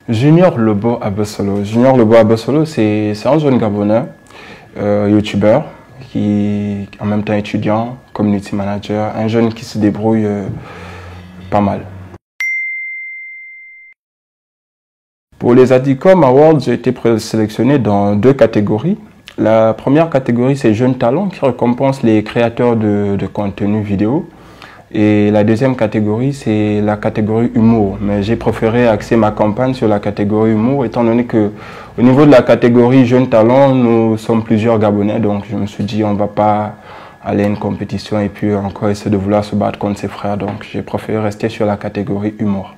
Junior Lobo Abosolo. Junior Lobo Abosolo, c'est un jeune Gabonais, youtubeur, qui en même temps étudiant, community manager, un jeune qui se débrouille pas mal. Pour les Adicom Awards, j'ai été présélectionné dans 2 catégories. La première catégorie, c'est Jeunes Talents, qui récompense les créateurs de contenu vidéo. Et la deuxième catégorie, c'est la catégorie humour. Mais j'ai préféré axer ma campagne sur la catégorie humour, étant donné que au niveau de la catégorie Jeunes Talents, nous sommes plusieurs Gabonais. Donc je me suis dit, on ne va pas aller à une compétition et puis encore essayer de vouloir se battre contre ses frères. Donc j'ai préféré rester sur la catégorie humour.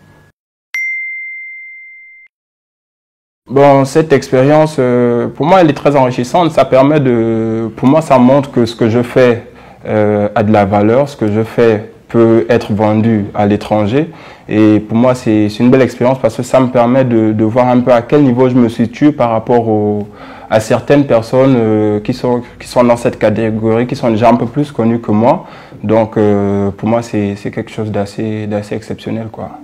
Bon, cette expérience, pour moi, elle est très enrichissante. Ça permet pour moi, ça montre que ce que je fais a de la valeur, ce que je fais peut être vendu à l'étranger. Et pour moi, c'est une belle expérience parce que ça me permet de voir un peu à quel niveau je me situe par rapport à certaines personnes qui sont dans cette catégorie, qui sont déjà un peu plus connues que moi. Donc, pour moi, c'est quelque chose d'assez exceptionnel, quoi.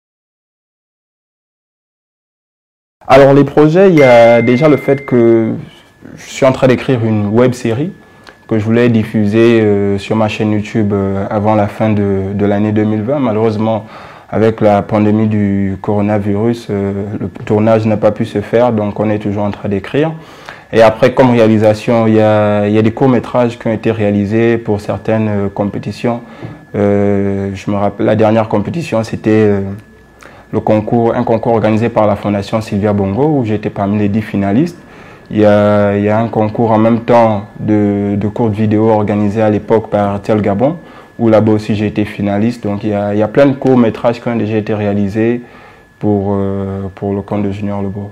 Alors, les projets, il y a déjà le fait que je suis en train d'écrire une web série que je voulais diffuser sur ma chaîne YouTube avant la fin de l'année 2020. Malheureusement, avec la pandémie du coronavirus, le tournage n'a pas pu se faire, donc on est toujours en train d'écrire. Et après, comme réalisation, il y a des courts-métrages qui ont été réalisés pour certaines compétitions. Je me rappelle, la dernière compétition, c'était un concours organisé par la Fondation Sylvia Bongo, où j'étais parmi les 10 finalistes. Il y a un concours en même temps de courtes vidéos organisé à l'époque par Tel Gabon, où là-bas aussi j'ai été finaliste. Donc il y a plein de courts-métrages qui ont déjà été réalisés pour le compte de Junior Lobo.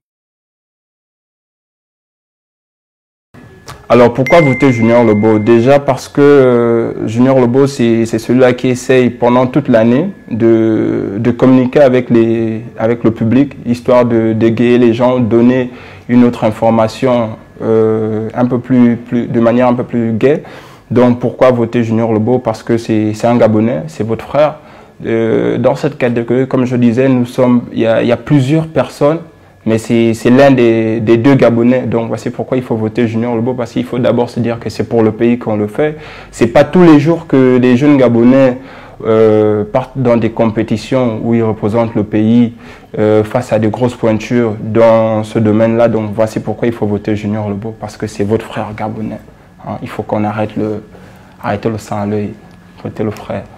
Alors pourquoi voter Junior Lobo? Déjà parce que Junior Lobo, c'est celui-là qui essaye pendant toute l'année de communiquer avec le public, histoire d'égayer les gens, donner une autre information de manière un peu plus gaie. Donc pourquoi voter Junior Lobo? Parce que c'est un Gabonais, c'est votre frère. Dans cette catégorie, comme je disais, il y a plusieurs personnes, mais c'est l'un des 2 Gabonais. Donc voici pourquoi il faut voter Junior Lobo, parce qu'il faut d'abord se dire que c'est pour le pays qu'on le fait. C'est pas tous les jours que les jeunes Gabonais partent dans des compétitions où ils représentent le pays face à de grosses pointures dans ce domaine-là. Donc voici pourquoi il faut voter Junior Lobo, parce que c'est votre frère Gabonais. Hein. Il faut qu'on arrête le sang à l'œil, voter le frère.